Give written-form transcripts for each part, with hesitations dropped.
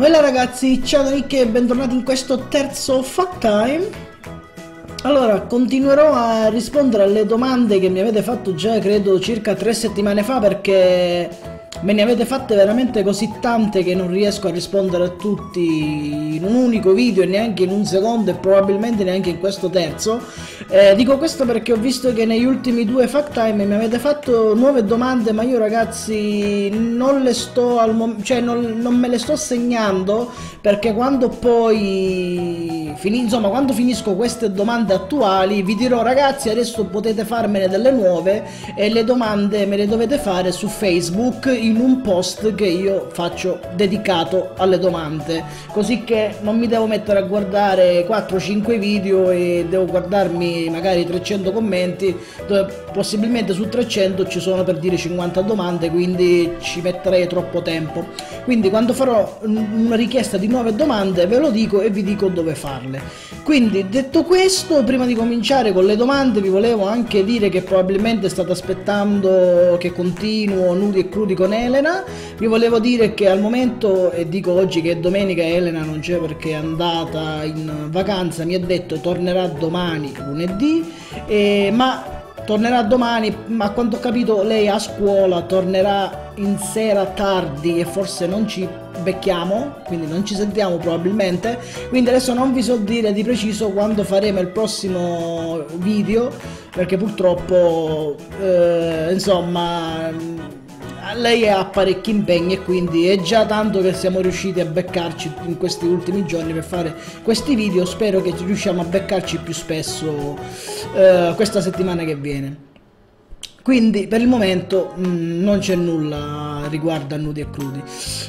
Hola ragazzi, ciao da Nick e bentornati in questo terzo Fact Time. Allora, continuerò a rispondere alle domande che mi avete fatto già, credo, circa 3 settimane fa, perché me ne avete fatte veramente così tante che non riesco a rispondere a tutti in un unico video e neanche in un secondo e probabilmente neanche in questo terzo. Dico questo perché ho visto che negli ultimi 2 Fact Time mi avete fatto nuove domande, ma io ragazzi non le sto non me le sto segnando, perché quando poi quando finisco queste domande attuali vi dirò: ragazzi, adesso potete farmene delle nuove e le domande me le dovete fare su Facebook in un post che io faccio dedicato alle domande, così che non mi devo mettere a guardare 4-5 video e devo guardarmi magari 300 commenti, dove possibilmente su 300 ci sono, per dire, 50 domande, quindi ci metterei troppo tempo. Quindi quando farò una richiesta di nuove domande ve lo dico e vi dico dove farle. Quindi, detto questo, prima di cominciare con le domande vi volevo anche dire che probabilmente state aspettando che continuo nudi e crudi con Elena. Vi volevo dire che al momento, e dico oggi che è domenica, Elena non c'è perché è andata in vacanza, mi ha detto tornerà domani lunedì, ma tornerà domani, ma a quanto ho capito lei a scuola tornerà in sera tardi e forse non ci becchiamo, quindi non ci sentiamo probabilmente. Quindi adesso non vi so dire di preciso quando faremo il prossimo video, perché purtroppo insomma lei ha parecchi impegni e quindi è già tanto che siamo riusciti a beccarci in questi ultimi giorni per fare questi video. Spero che riusciamo a beccarci più spesso questa settimana che viene. Quindi per il momento non c'è nulla riguardo a nudi e crudi.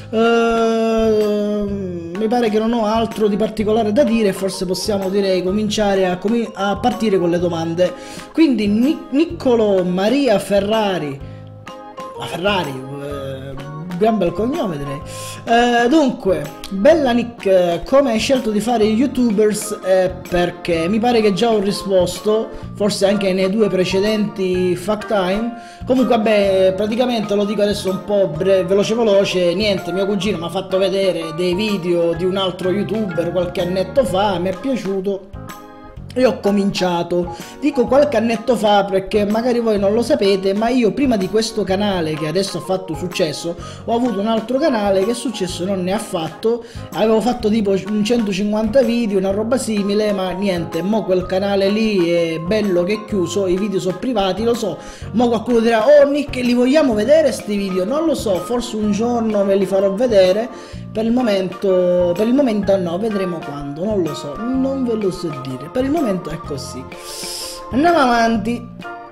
Mi pare che non ho altro di particolare da dire, forse possiamo, direi, cominciare a partire con le domande. Quindi Niccolo Maria Ferrari, gran bel cognome, direi. Dunque, bella Nick, come hai scelto di fare youtubers? Perché mi pare che già ho risposto, forse anche nei 2 precedenti Fact Time. Comunque vabbè, praticamente lo dico adesso un po' veloce. Niente, mio cugino mi ha fatto vedere dei video di un altro youtuber qualche annetto fa, mi è piaciuto e ho cominciato. Dico qualche annetto fa perché magari voi non lo sapete, ma io prima di questo canale che adesso ha fatto successo ho avuto un altro canale che successo non ne ha fatto. Avevo fatto tipo 150 video, una roba simile, ma niente, mo quel canale lì è bello che è chiuso, i video sono privati, lo so. Mo qualcuno dirà: oh Nick, li vogliamo vedere sti video? Non lo so, forse un giorno ve li farò vedere. Per il momento no, vedremo quando, non lo so, non ve lo so dire. Per il momento è così. Andiamo avanti.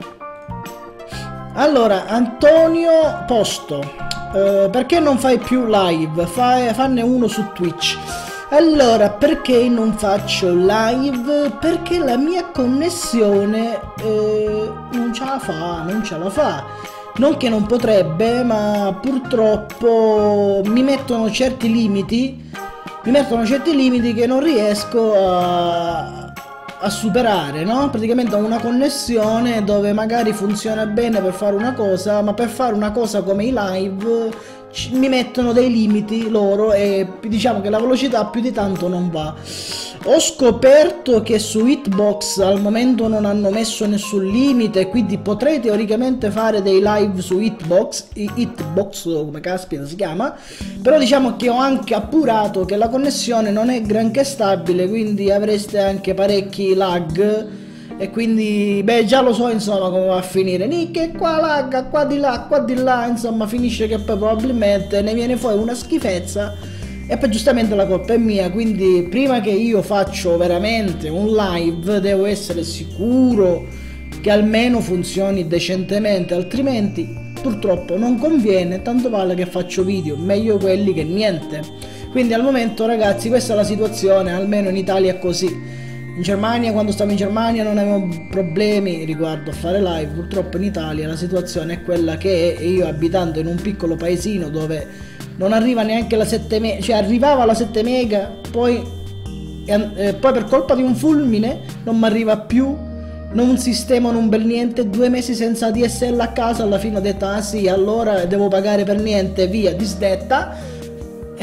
Allora, Antonio Posto, perché non fai più live? Fanne uno su Twitch. Allora, perché non faccio live? Perché la mia connessione non ce la fa. Non che non potrebbe, ma purtroppo mi mettono certi limiti che non riesco a superare, no? Praticamente ho una connessione dove magari funziona bene per fare una cosa, ma per fare una cosa come i live mi mettono dei limiti loro e diciamo che la velocità più di tanto non va. Ho scoperto che su Hitbox al momento non hanno messo nessun limite, quindi potrei teoricamente fare dei live su Hitbox, come caspita si chiama, però diciamo che ho anche appurato che la connessione non è granché stabile, quindi avreste anche parecchi lag. E quindi, beh, già lo so insomma come va a finire. Nick qua lagga, qua di là, insomma finisce che poi probabilmente ne viene fuori una schifezza e poi giustamente la colpa è mia. Quindi prima che io faccio veramente un live devo essere sicuro che almeno funzioni decentemente, altrimenti purtroppo non conviene, tanto vale che faccio video, meglio quelli che niente. Quindi al momento ragazzi questa è la situazione, almeno in Italia è così. In Germania, quando stavo in Germania, non avevo problemi riguardo a fare live. Purtroppo in Italia la situazione è quella che è, e io abitando in un piccolo paesino dove non arriva neanche la 7 mega, cioè arrivava la 7 mega, poi per colpa di un fulmine non mi arriva più, non sistemano un bel niente, 2 mesi senza DSL a casa, alla fine ho detto ah sì, allora devo pagare per niente, via, disdetta.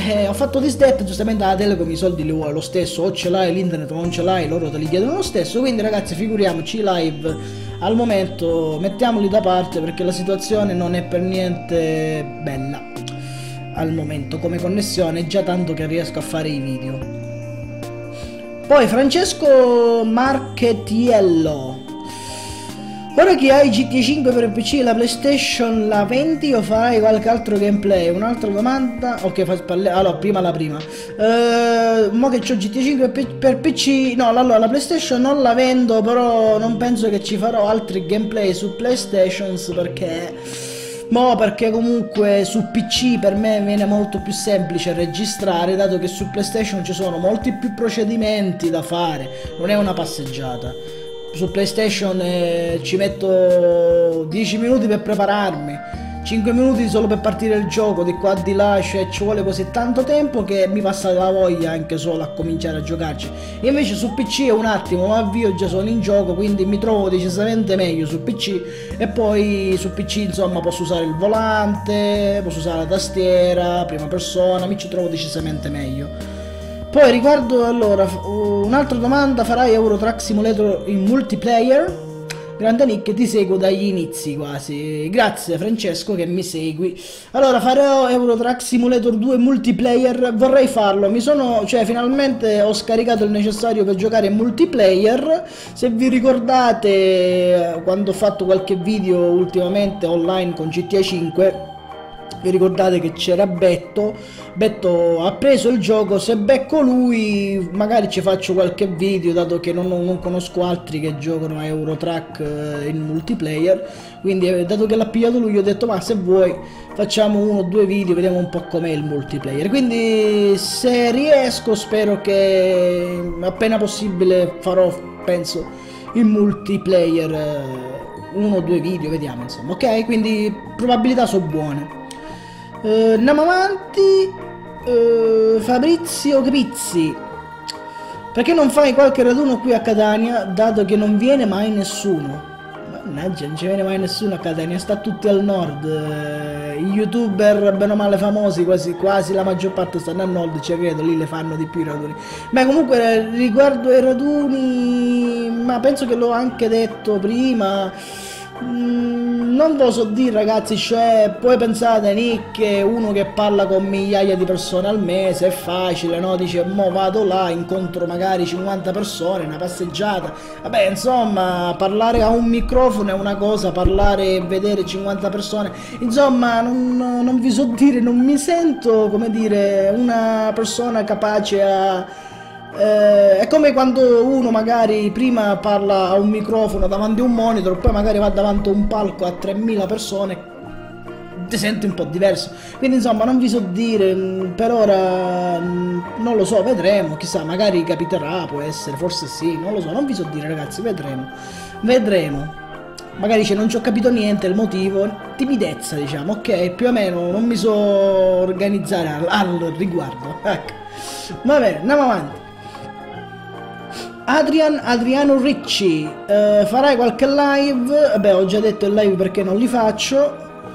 ho fatto disdetta, giustamente la Telecom i soldi li vuole lo stesso, o ce l'hai l'internet o non ce l'hai, loro te li chiedono lo stesso, quindi ragazzi figuriamoci, i live al momento mettiamoli da parte perché la situazione non è per niente bella al momento come connessione, già tanto che riesco a fare i video. Poi Francesco Marchetiello: ora che hai GTA 5 per PC e la PlayStation la vendi o farai qualche altro gameplay? Un'altra domanda. Ok, allora prima la prima. Mo che c'ho GTA 5 per PC, no, allora la PlayStation non la vendo, però non penso che ci farò altri gameplay su PlayStation perché comunque su PC per me viene molto più semplice registrare, dato che su PlayStation ci sono molti più procedimenti da fare, non è una passeggiata. Su PlayStation ci metto 10 minuti per prepararmi, 5 minuti solo per partire il gioco, di qua di là, cioè ci vuole così tanto tempo che mi passa la voglia anche solo a cominciare a giocarci. Invece su PC è un attimo, mi avvio, già sono in gioco, quindi mi trovo decisamente meglio su PC. E poi su PC insomma posso usare il volante, posso usare la tastiera, prima persona, mi ci trovo decisamente meglio. Poi riguardo, allora, un'altra domanda: farai Euro Truck Simulator in multiplayer? Grande Nick, ti seguo dagli inizi quasi. Grazie Francesco che mi segui. Allora, farò Euro Truck Simulator 2 multiplayer, vorrei farlo, finalmente ho scaricato il necessario per giocare in multiplayer. Se vi ricordate, quando ho fatto qualche video ultimamente online con GTA 5, vi ricordate che c'era Betto ha preso il gioco, se becco lui magari ci faccio qualche video, dato che non conosco altri che giocano a Euro Truck in multiplayer, quindi dato che l'ha pigliato lui ho detto ma se vuoi facciamo 1 o 2 video, vediamo un po' com'è il multiplayer. Quindi se riesco, spero che appena possibile farò, penso, il multiplayer, 1 o 2 video, vediamo insomma, ok? Quindi probabilità sono buone. Andiamo avanti. Fabrizio Grizzi: perché non fai qualche raduno qui a Catania, dato che non viene mai nessuno? Mannaggia, non ci viene mai nessuno a Catania, sta tutti al nord. I youtuber bene o male famosi, quasi la maggior parte stanno al nord, ci credo, lì le fanno di più i raduni. Ma comunque riguardo ai raduni, ma penso che l'ho anche detto prima, non ve lo so dire ragazzi, cioè poi pensate Nick è uno che parla con migliaia di persone al mese, è facile, no? Dice mo vado là, incontro magari 50 persone, una passeggiata, vabbè insomma parlare a un microfono è una cosa, parlare e vedere 50 persone, insomma non vi so dire, non mi sento, come dire, una persona capace a... è come quando uno magari prima parla a un microfono davanti a un monitor, poi magari va davanti a un palco a 3000 persone, ti senti un po' diverso. Quindi insomma non vi so dire, per ora non lo so, vedremo, chissà, magari capiterà, può essere, forse sì, non lo so, non vi so dire ragazzi, vedremo. Magari non ci ho capito niente, il motivo, timidezza diciamo, ok, più o meno non mi so organizzare al riguardo, ecco. Va bene, andiamo avanti. Adriano Ricci: farai qualche live? Vabbè, ho già detto il live perché non li faccio,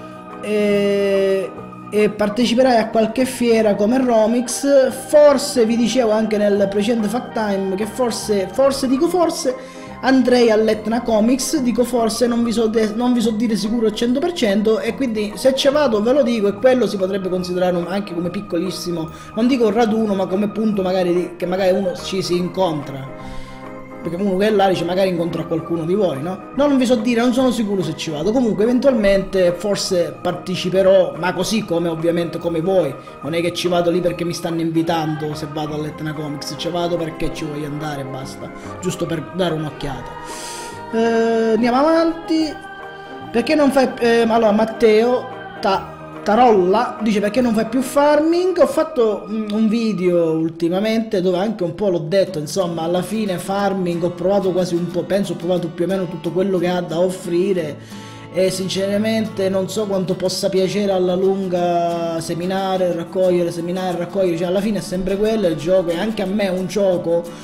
e parteciperai a qualche fiera come Romix. Forse vi dicevo anche nel precedente Fact Time che forse andrei all'Etna Comics, dico forse, non vi so dire sicuro al 100%, e quindi se ci vado ve lo dico, e quello si potrebbe considerare anche come piccolissimo, non dico un raduno, ma come punto magari che magari uno ci si incontra, perché comunque là dice magari incontro a qualcuno di voi, no? No, non vi so dire, non sono sicuro se ci vado. Comunque eventualmente forse parteciperò, ma così come ovviamente come voi, non è che ci vado lì perché mi stanno invitando se vado all'Etna Comics, ci vado perché ci voglio andare e basta, giusto per dare un'occhiata. Andiamo avanti. Perché non fai... allora Matteo Tarolla dice: perché non fai più farming? Ho fatto un video ultimamente dove anche un po' l'ho detto, insomma, alla fine farming ho provato quasi un po', penso ho provato più o meno tutto quello che ha da offrire, e sinceramente non so quanto possa piacere alla lunga seminare, raccogliere, cioè alla fine è sempre quello il gioco, e anche a me un gioco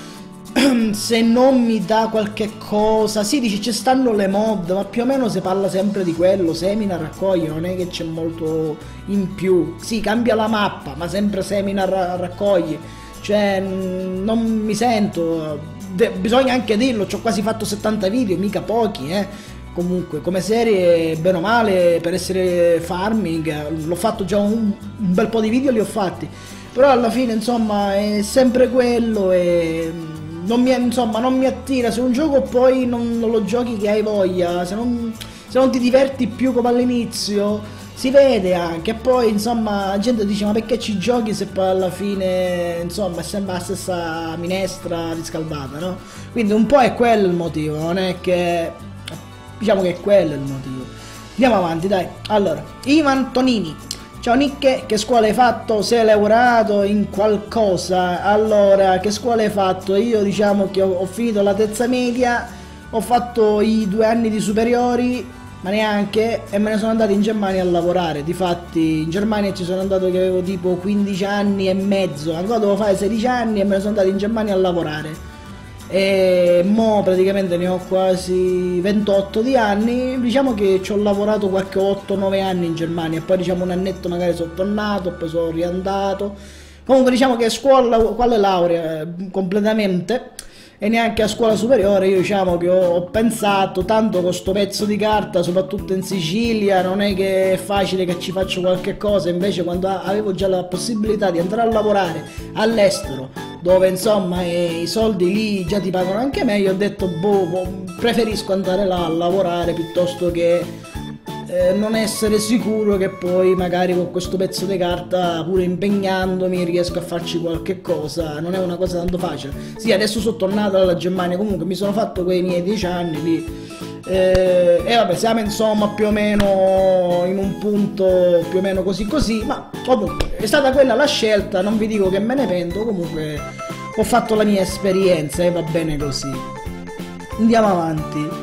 se non mi dà qualche cosa, sì, dici ci stanno le mod, ma più o meno si parla sempre di quello, semina, raccoglie, non è che c'è molto in più, sì, cambia la mappa, ma sempre semina, raccoglie, cioè non mi sento, bisogna anche dirlo, ci ho quasi fatto 70 video, mica pochi, comunque come serie bene o male per essere farming l'ho fatto già un bel po' di video, li ho fatti, però alla fine insomma è sempre quello e non mi, insomma, non mi attira. Se un gioco poi non lo giochi che hai voglia, se non ti diverti più come all'inizio, si vede anche. Poi insomma la gente dice ma perché ci giochi se poi alla fine insomma è sempre la stessa minestra riscaldata, no? Quindi un po' è quello il motivo, non è che diciamo che è quello il motivo. Andiamo avanti, dai. Allora, Ivan Tonini. Ciao Nicche, che scuola hai fatto? Sei laureato in qualcosa? Allora, che scuola hai fatto? Io diciamo che ho finito la terza media, ho fatto i 2 anni di superiori, ma neanche, e me ne sono andato in Germania a lavorare. Difatti in Germania ci sono andato che avevo tipo 15 anni e mezzo, ancora dovevo fare 16 anni e me ne sono andato in Germania a lavorare. E mo praticamente ne ho quasi 28 di anni, diciamo che ci ho lavorato qualche 8-9 anni in Germania e poi diciamo un annetto magari sono tornato, poi sono riandato, comunque diciamo che scuola, quale laurea completamente, e neanche a scuola superiore. Io diciamo che ho pensato tanto con sto pezzo di carta, soprattutto in Sicilia, non è che è facile che ci faccio qualche cosa, invece quando avevo già la possibilità di andare a lavorare all'estero, dove insomma i soldi lì già ti pagano anche meglio, ho detto boh, preferisco andare là a lavorare piuttosto che non essere sicuro che poi magari con questo pezzo di carta, pur impegnandomi, riesco a farci qualche cosa. Non è una cosa tanto facile. Sì, adesso sono tornato dalla Germania, comunque mi sono fatto quei miei 10 anni lì e vabbè, siamo insomma più o meno in un punto più o meno così, ma comunque è stata quella la scelta, non vi dico che me ne pento, comunque ho fatto la mia esperienza e va bene così. Andiamo avanti.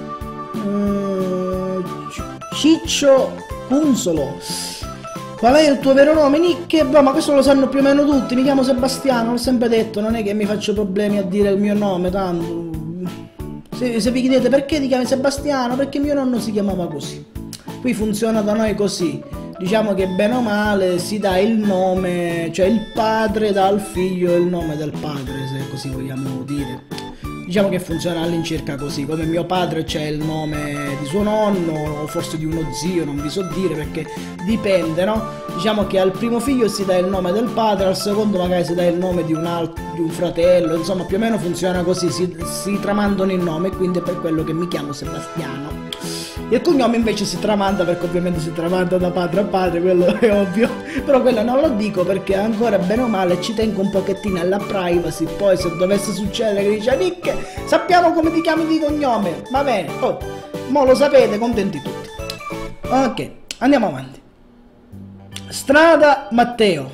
Ciccio Punzolo, qual è il tuo vero nome, Nick? Boh, ma questo lo sanno più o meno tutti, mi chiamo Sebastiano, l'ho sempre detto, non è che mi faccio problemi a dire il mio nome, tanto se vi chiedete perché ti chiami Sebastiano, perché mio nonno si chiamava così, qui funziona da noi così, diciamo che bene o male si dà il nome, cioè il padre dà al figlio il nome del padre, se così vogliamo dire. Diciamo che funziona all'incirca così, come mio padre c'è il nome di suo nonno o forse di uno zio, non vi so dire perché dipende, no? Diciamo che al primo figlio si dà il nome del padre, al secondo magari si dà il nome di un fratello, insomma più o meno funziona così, si tramandano il nome e quindi è per quello che mi chiamo Sebastiano. Il cognome invece si tramanda perché ovviamente si tramanda da padre a padre, quello è ovvio, però quello non lo dico perché ancora bene o male ci tengo un pochettino alla privacy, poi se dovesse succedere che dice Nick, sappiamo come ti chiami di cognome, va bene, oh, mo lo sapete, contenti tutti. Ok, andiamo avanti. Strada Matteo.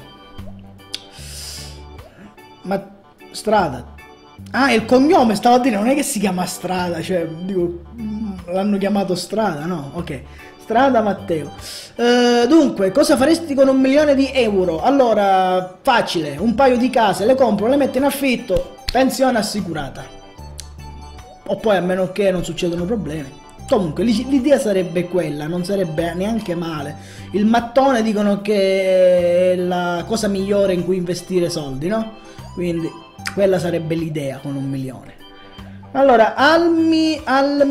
Strada. Ah, il cognome stavo a dire, non è che si chiama Strada, cioè, dico, l'hanno chiamato Strada, no? Ok, Strada Matteo. Dunque, cosa faresti con 1 milione di euro? Allora, facile, un paio di case, le compro, le metto in affitto, pensione assicurata. O poi a meno che non succedano problemi. Comunque, l'idea sarebbe quella, non sarebbe neanche male. Il mattone dicono che è la cosa migliore in cui investire soldi, no? Quindi quella sarebbe l'idea con 1 milione. Allora, Almir,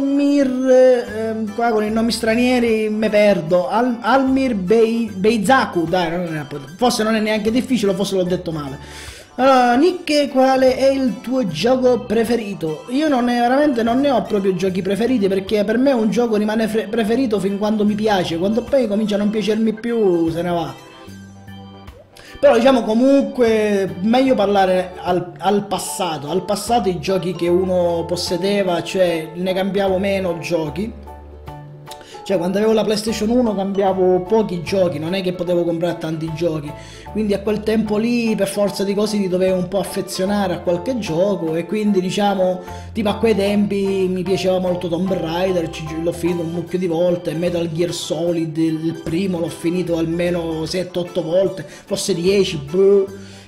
qua con i nomi stranieri me perdo. Almir Beizaku, dai, forse non è neanche difficile, forse l'ho detto male. Allora, Nick, quale è il tuo gioco preferito? Io veramente non ne ho proprio giochi preferiti, perché per me un gioco rimane preferito fin quando mi piace, quando poi comincia a non piacermi più se ne va. Però diciamo comunque meglio parlare al passato i giochi che uno possedeva, cioè ne cambiavo meno giochi. Cioè quando avevo la PlayStation 1 cambiavo pochi giochi, non è che potevo comprare tanti giochi, quindi a quel tempo lì per forza di cose ti dovevo un po' affezionare a qualche gioco e quindi diciamo tipo a quei tempi mi piaceva molto Tomb Raider, l'ho finito un mucchio di volte, Metal Gear Solid il primo l'ho finito almeno 7-8 volte, forse 10,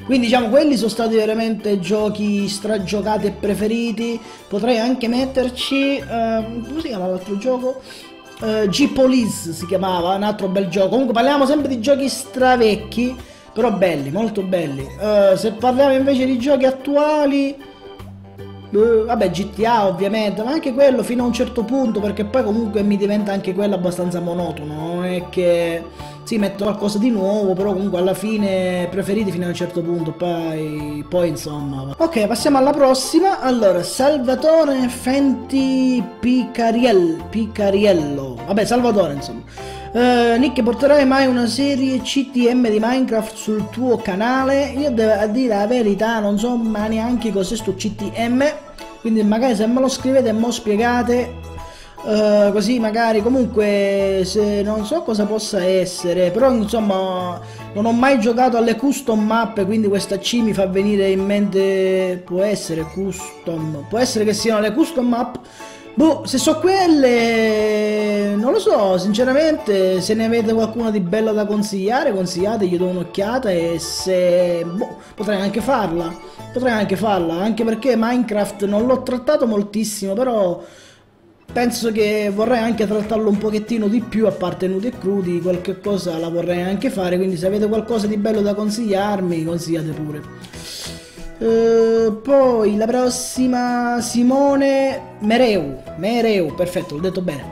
Quindi diciamo quelli sono stati veramente giochi stragiocati e preferiti. Potrei anche metterci come si chiama l'altro gioco? G-Police si chiamava, un altro bel gioco. Comunque parliamo sempre di giochi stravecchi, però belli, molto belli. Se parliamo invece di giochi attuali, vabbè, GTA ovviamente, ma anche quello fino a un certo punto, perché poi comunque mi diventa anche quello abbastanza monotono. Non è che sì, metto qualcosa di nuovo, però comunque alla fine preferiti fino a un certo punto, poi insomma. Ok, passiamo alla prossima. Allora, Salvatore Fenti Picariello. Vabbè, Salvatore insomma. Nick, porterai mai una serie CTM di Minecraft sul tuo canale? Io devo dire la verità, non so ma neanche cos'è sto CTM, quindi magari se me lo scrivete e me lo spiegate, così magari, comunque se non so cosa possa essere, però insomma non ho mai giocato alle custom map, quindi questa C mi fa venire in mente, può essere custom, può essere che siano le custom map. Boh, se so quelle, non lo so, sinceramente, se ne avete qualcuna di bella da consigliare, consigliate, gli do un'occhiata e se... boh, potrei anche farla, anche perché Minecraft non l'ho trattato moltissimo, però penso che vorrei anche trattarlo un pochettino di più, a parte nudi e crudi, qualche cosa la vorrei anche fare, quindi se avete qualcosa di bello da consigliarmi, consigliate pure. Poi la prossima, Simone Mereu, perfetto, l'ho detto bene.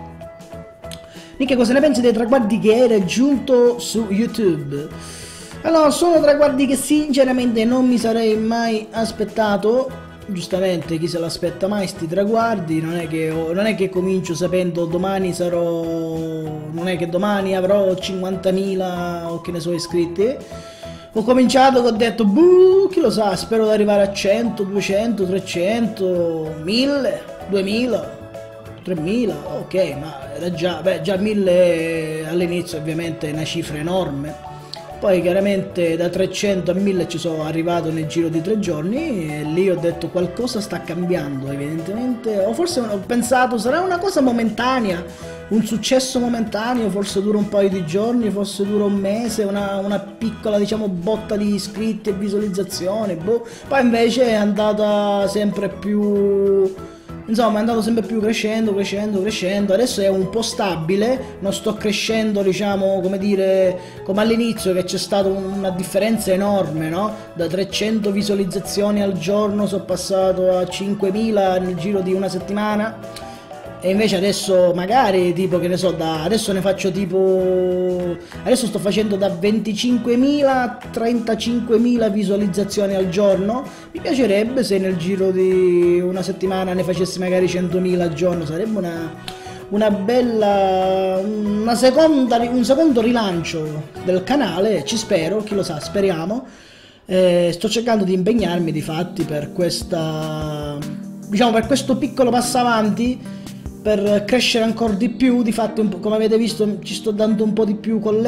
Nick, cosa ne pensi dei traguardi che hai raggiunto su YouTube? Allora, sono traguardi che sinceramente non mi sarei mai aspettato. Giustamente, chi se l'aspetta mai sti traguardi? Non è che comincio sapendo domani sarò... non è che domani avrò 50.000 o che ne so iscritti. Ho cominciato che ho detto, buh, chi lo sa, spero di arrivare a 100, 200, 300, 1000, 2000, 3000, ok, ma era già 1000 all'inizio ovviamente è una cifra enorme. Poi chiaramente da 300 a 1000 ci sono arrivato nel giro di 3 giorni e lì ho detto qualcosa sta cambiando evidentemente, o forse ho pensato sarà una cosa momentanea, un successo momentaneo, forse dura un paio di giorni, forse dura un mese, una piccola diciamo botta di iscritti e visualizzazioni, boh. Poi invece è andata sempre più... insomma è andato sempre più crescendo, adesso è un po' stabile, non sto crescendo diciamo come dire come all'inizio che c'è stata una differenza enorme, no? Da 300 visualizzazioni al giorno sono passato a 5000 nel giro di una settimana e invece adesso magari tipo che ne so, adesso ne faccio tipo, adesso sto facendo da 25.000 a 35.000 visualizzazioni al giorno. Mi piacerebbe se nel giro di una settimana ne facessi magari 100.000 al giorno, sarebbe una bella, un secondo rilancio del canale, ci spero, chi lo sa, speriamo. Sto cercando di impegnarmi difatti per questa, diciamo per questo piccolo passo avanti, per crescere ancora di più. Difatti come avete visto ci sto dando un po' di più con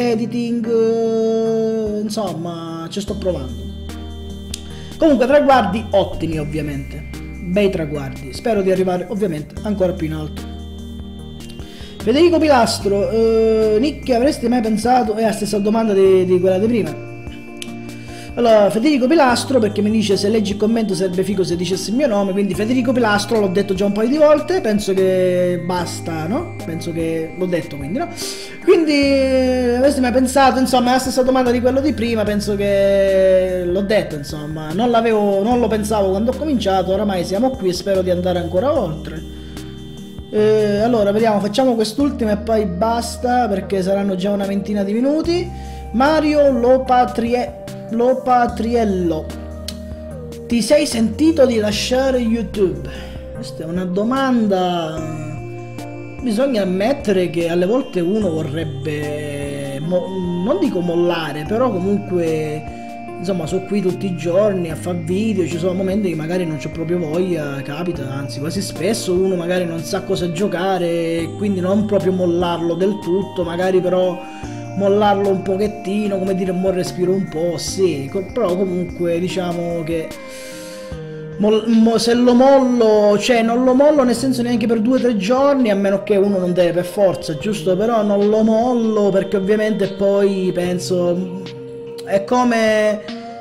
l'editing, insomma ci sto provando. Comunque traguardi ottimi ovviamente, bei traguardi, spero di arrivare ovviamente ancora più in alto. Federico Pilastro, Nick, avresti mai pensato, è la stessa domanda di quella di prima. Allora, Federico Pilastro, perché mi dice se leggi il commento sarebbe figo se dicessi il mio nome, quindi Federico Pilastro l'ho detto già un paio di volte, penso che basta, no? Penso che l'ho detto, quindi no? Quindi avresti mai pensato, insomma è la stessa domanda di quello di prima, penso che l'ho detto, insomma, non lo pensavo quando ho cominciato, oramai siamo qui e spero di andare ancora oltre. Allora, vediamo, facciamo quest'ultima e poi basta, perché saranno già una ventina di minuti. Mario Lopatriello, ti sei sentito di lasciare YouTube? Questa è una domanda. Bisogna ammettere che alle volte uno vorrebbe, non dico mollare, però comunque insomma sono qui tutti i giorni a fare video, ci sono momenti che magari non c'ho proprio voglia, capita, anzi quasi spesso uno magari non sa cosa giocare, quindi non proprio mollarlo del tutto, magari però mollarlo un pochettino, come dire, mo respiro un po', sì, però comunque diciamo che se lo mollo, cioè non lo mollo nel senso neanche per 2 o 3 giorni, a meno che uno non deve per forza, giusto? Però non lo mollo perché ovviamente poi penso è come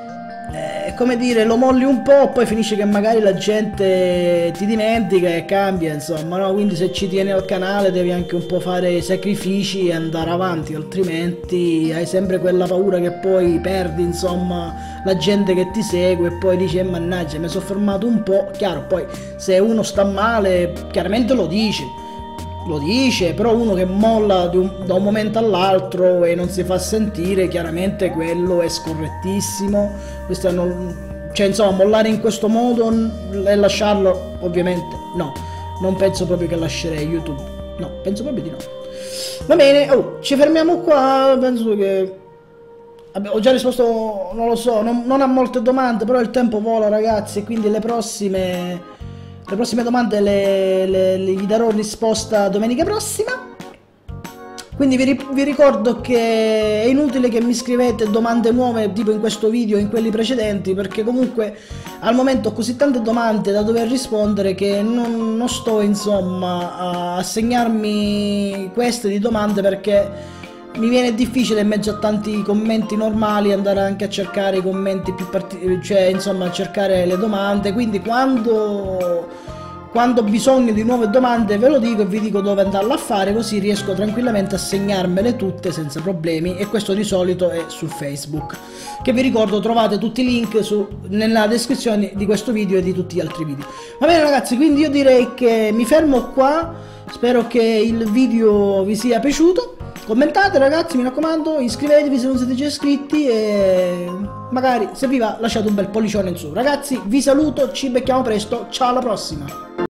come dire, lo molli un po', poi finisce che magari la gente ti dimentica e cambia, insomma, no? Quindi se ci tieni al canale devi anche un po' fare sacrifici e andare avanti, altrimenti hai sempre quella paura che poi perdi, insomma, la gente che ti segue e poi dici, mannaggia, mi sono fermato un po'. Chiaro, poi se uno sta male, chiaramente lo dice, però uno che molla da un momento all'altro e non si fa sentire, chiaramente quello è scorrettissimo. Questo cioè, insomma, mollare in questo modo e lasciarlo, ovviamente no, non penso proprio che lascerei YouTube, no, penso proprio di no. Va bene, ci fermiamo qua, penso che ho già risposto, non lo so, non a molte domande, però il tempo vola, ragazzi, e quindi le prossime domande gli darò risposta domenica prossima. Quindi vi ricordo che è inutile che mi scrivete domande nuove tipo in questo video o in quelli precedenti, perché comunque al momento ho così tante domande da dover rispondere che non sto, insomma, a segnarmi queste di domande, perché mi viene difficile in mezzo a tanti commenti normali andare anche a cercare i commenti più cioè, insomma, a cercare le domande. Quindi quando ho bisogno di nuove domande ve lo dico e vi dico dove andarlo a fare, così riesco tranquillamente a segnarmele tutte senza problemi, e questo di solito è su Facebook, che vi ricordo trovate tutti i link nella descrizione di questo video e di tutti gli altri video. Va bene ragazzi, quindi io direi che mi fermo qua, spero che il video vi sia piaciuto. Commentate ragazzi, mi raccomando, iscrivetevi se non siete già iscritti e magari se vi va lasciate un bel pollicione in su. Ragazzi vi saluto, ci becchiamo presto, ciao, alla prossima.